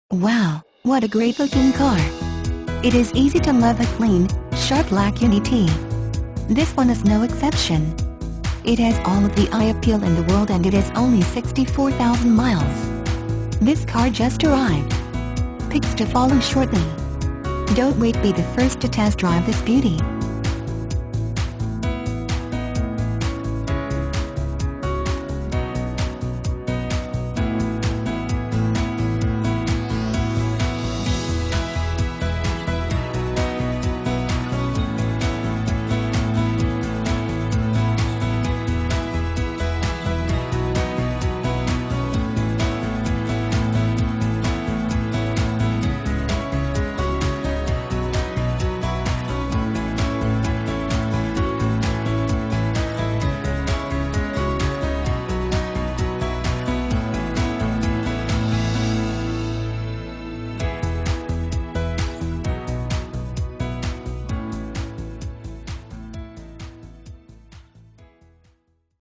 Wow, what a great looking car! It is easy to love a clean, sharp black Unity. This one is no exception. It has all of the eye appeal in the world and it is only 64,000 miles. This car just arrived. Pics to follow shortly. Don't wait, be the first to test drive this beauty.